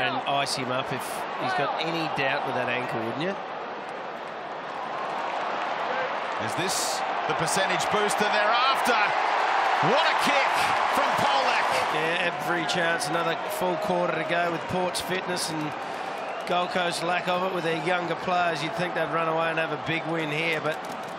and ice him up if he's got any doubt with that ankle, wouldn't you? Is this the percentage booster thereafter? What a kick from Polec. Yeah, every chance. Another full quarter to go with Port's fitness and Gold Coast lack of it with their younger players. You'd think they'd run away and have a big win here, but